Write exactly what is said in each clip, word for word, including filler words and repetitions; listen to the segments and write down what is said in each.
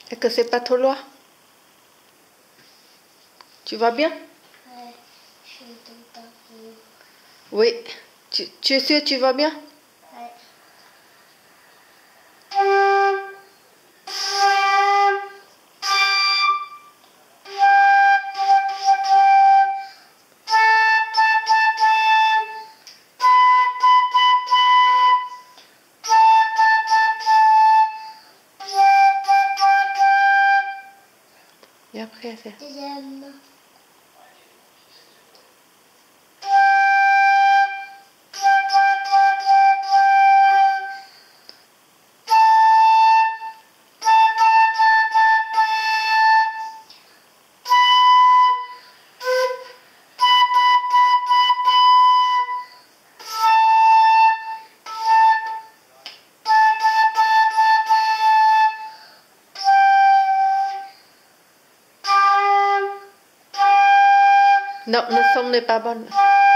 Et que c'est pas trop loin? Tu vas bien? Ouais, je suis tout à fait. Oui. Tu, tu es sûr que tu vas bien? Ouais. Et après, c'est... Deuxième. Non, le son n'est pas bon.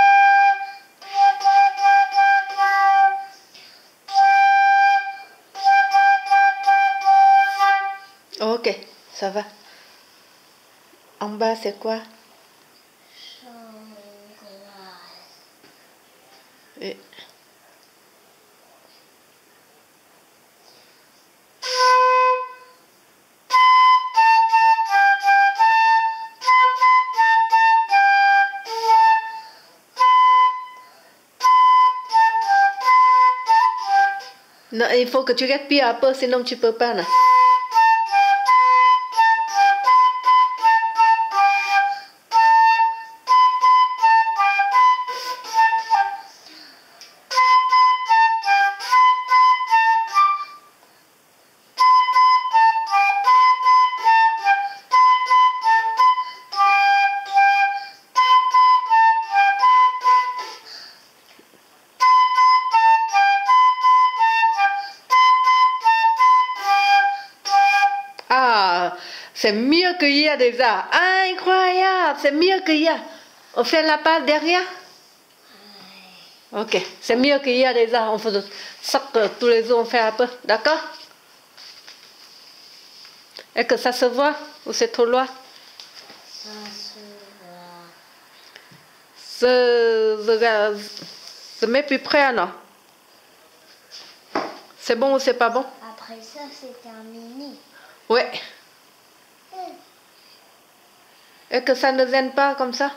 Ok, ça va. En bas, c'est quoi? Et... Non, il faut que tu respires un peu, sinon tu peux pas. Non. Ah, c'est mieux que hier déjà. Incroyable, c'est mieux que hier. On fait la part derrière? Ok, c'est mieux que hier déjà. On fait ça que tous les jours on fait un peu, d'accord? Est-ce que ça se voit ou c'est trop loin? Ça se voit. Se, se, se met plus près, non? C'est bon ou c'est pas bon? Après ça, c'est terminé. Ouais. Hum. Est-ce que ça ne gêne pas comme ça?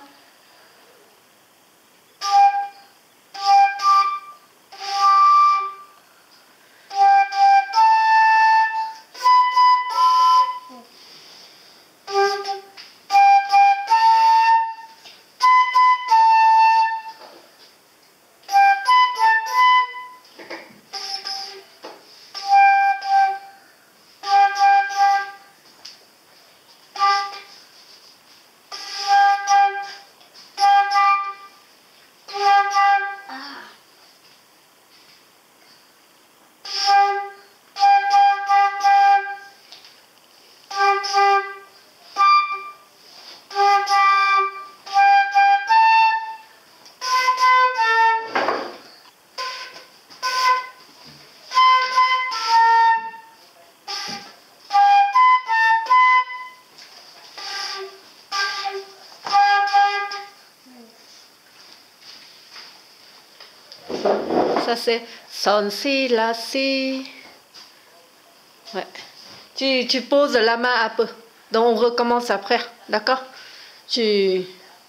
Ça c'est son, si, la, si. Ouais. Tu, tu poses la main un peu. Donc on recommence après. D'accord? Tu...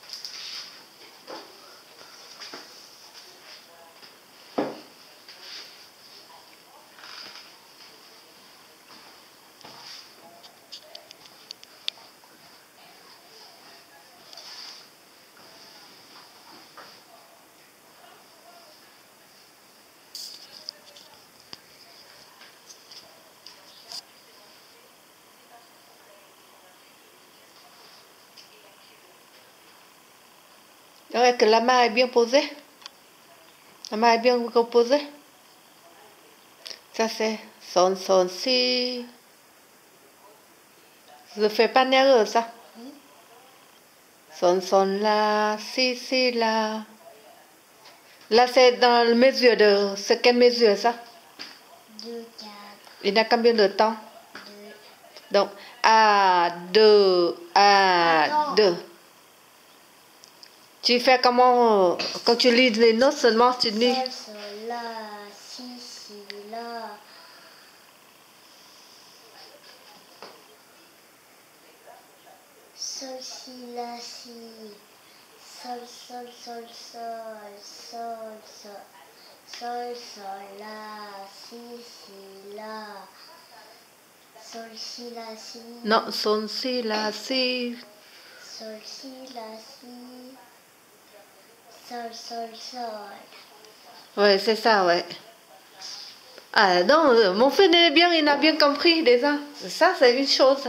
Ouais, que la main est bien posée. La main est bien reposée. Ça c'est son, son, si. Je fais pas nerveux ça. Son, son, la, si, si, la. Là c'est dans la mesure de... C'est quelle mesure ça? Deux, quatre. Il y a combien de temps? Donc, A, deux, A, deux. Tu fais comment quand tu lis les notes seulement, tu lis. Sol, sol, la, si, si, la. Sol, si, la, si. Sol, sol, sol, sol, sol, sol. Sol, sol, la, si, si, la. Sol, si, la, si. Non, son, si, la, si. Sol, si, la, si. Sol, sol, sol. Ouais, c'est ça, ouais. Ah, donc, mon fils est bien, il a bien compris déjà. Ça, c'est une chose.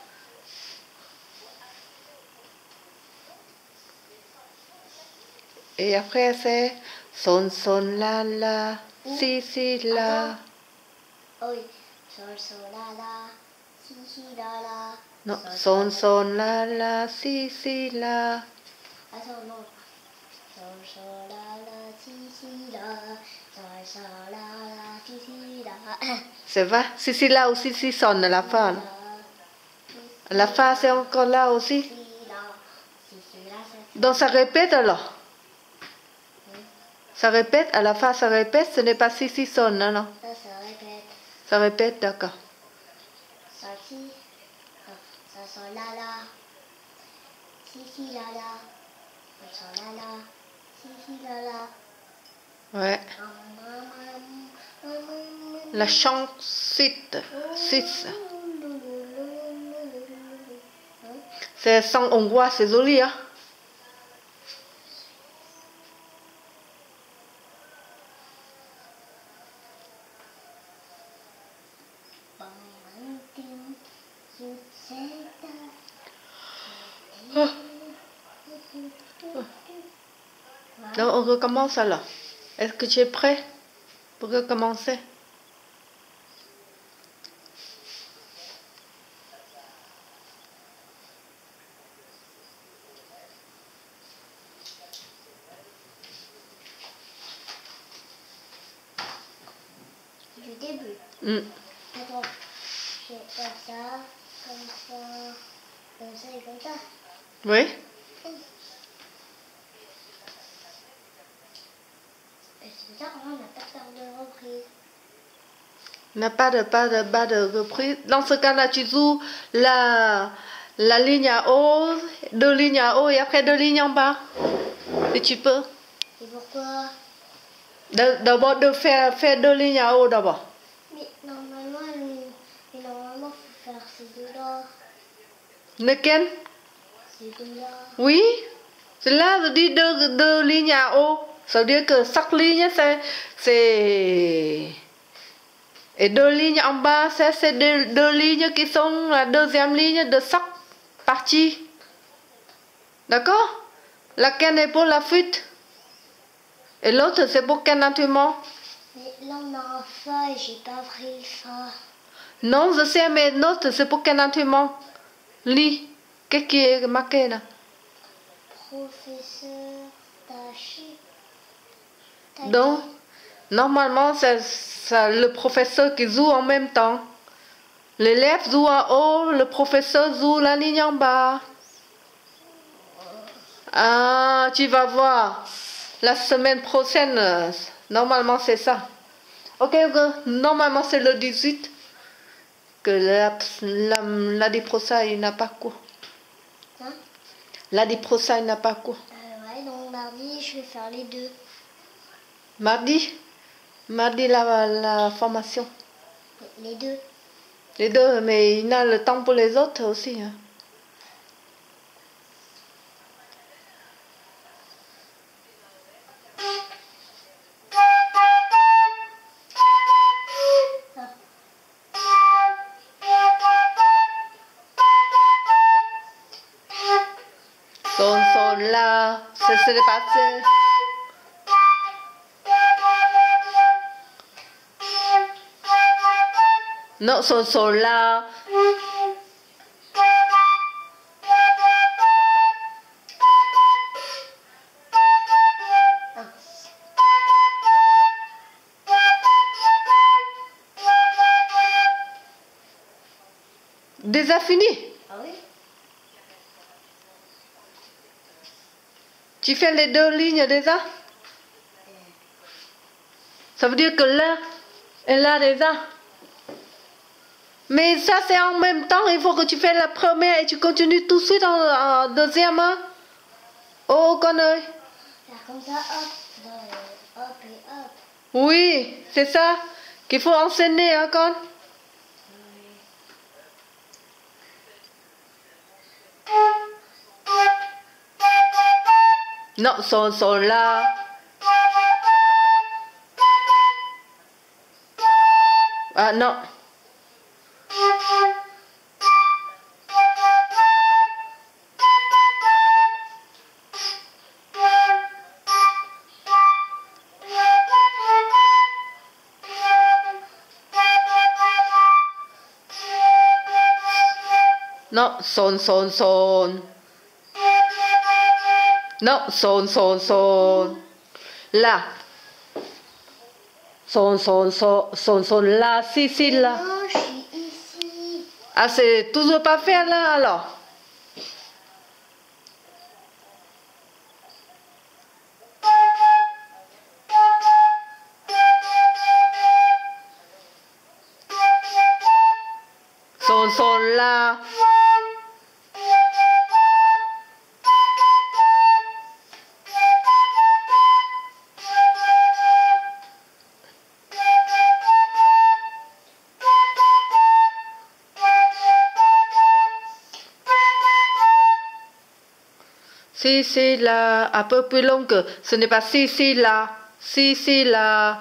Et après, c'est son, son, la, la, si, si, la. Oui. Sol, sol, la, la. Si, si, la, la. Non, son, son, la, la, si, si, la. Attends, non. Sol, sol, la, la, si, si, la. Sol, sol, la, la, si, si, la. C'est vrai? Si, si, là aussi, si, sonne à la fin. La fin, c'est encore là aussi. Si, la. Si, si, la, c'est- Donc, ça répète alors. Ça répète, à la fin, ça répète, ce n'est pas si, si, sonne, non, non. Ça se répète. Ça répète, d'accord. Sol, si. Sol, sol, la, la. Si, si, la, la. Sol, sol, la, la. Si, si, la, la. Ouais. La chante site, six. C'est sans hongrois, c'est joli, hein. Donc, on recommence alors. Est-ce que tu es prêt pour recommencer? Du début. Mm. Attends, je fais comme ça, comme ça, comme ça et comme ça. Oui? Et c'est bizarre, on n'a pas peur de reprise. N'a pas de pas de pas de reprise. Dans ce cas-là, tu joues la la ligne à haut, deux lignes à haut et après deux lignes en bas. Et tu peux. Et pourquoi? D'abord de faire faire deux lignes à haut d'abord. Mais normalement, mais normalement, faut faire ces deux-là. Lequel? Ces deux-là. Oui. Cela veut dire deux, deux lignes à haut. Ça veut dire que chaque ligne c'est c'est et deux lignes en bas, c'est deux, deux lignes qui sont la deuxième ligne de chaque partie. D'accord? Laquelle est pour la fuite? Et l'autre, c'est pour quel instrument? Mais là, on a un fa et j'ai pas pris le fa. Non, je sais, mais l'autre, c'est pour quel instrument? Lis. Qu'est-ce qui est marqué là? Professeur Tachi. Donc, normalement, c'est le professeur qui joue en même temps. L'élève joue en haut, le professeur joue la ligne en bas. Ah, tu vas voir. La semaine prochaine, normalement, c'est ça. Ok, ok. Normalement, c'est le dix-huit. Que l'année prochaine, il n'a pas cours. Hein? L'année prochaine, il n'a pas cours. Euh, ouais, donc mardi, je vais faire les deux. Mardi? Mardi, la, la formation. Les deux. Les deux, mais il a le temps pour les autres aussi. Hein. Son, son, la, c'est ce passé. Non, son, son, la. Déjà fini? Ah oui? Tu fais les deux lignes déjà? Ça veut dire que là, et là déjà. Mais ça c'est en même temps, il faut que tu fasses la première et tu continues tout de suite en, en deuxième. Hein? Oh con ơi. Faire comme ça, hop, dans le hop et hop. Oui, c'est ça qu'il faut enseigner hein con. Non, son, son là. Ah non. Non, son, son, son. Non, son, son, son. Là. Son, son, son, son, son, là, si, si, là. Non, je suis ici. Ah, c'est toujours pas fait là alors. Son, son, là. Si, si, là, un peu plus long que ce n'est pas si, si, là. Si, si, là.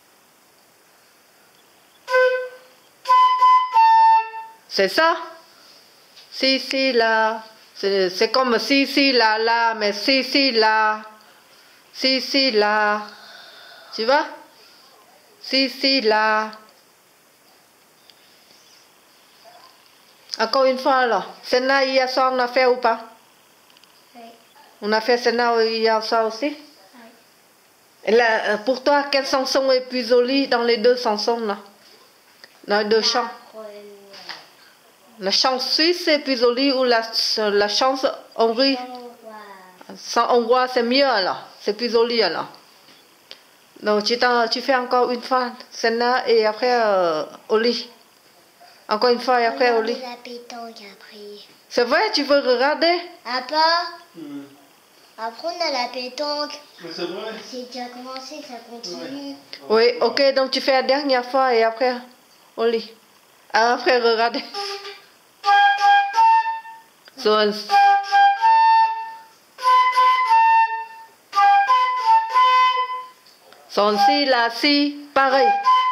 C'est ça? Si, si, là. C'est comme si, si, là, là, mais si, si, là. Si, si, là. Tu vois? Si, si, là. Encore une fois alors. Celle-là, hier soir, on a fait ou pas? Oui. On a fait celle-là hier soir aussi? Oui. Et là, pour toi, quelle chanson est plus jolie dans les deux chansons là? Dans les deux chants? La chance suisse est plus jolie ou la, la chance hongroise? Sans hongrois, c'est mieux alors. C'est plus joli alors. Donc tu, tu fais encore une fois celle-là et après euh, au lit. Encore une fois et après au lit. La pétanque après. C'est vrai, tu veux regarder? Papa, Mm. après on a la pétanque. Mais c'est vrai. C'est déjà commencé, ça continue. Oui, ok, donc tu fais la dernière fois et après au lit. Après regarder. Son, son si, la si, pareil.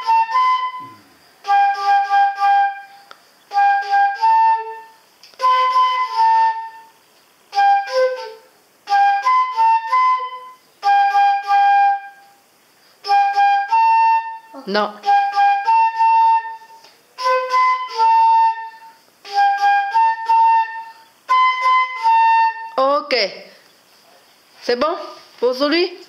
Non. Ok. C'est bon pour aujourd'hui?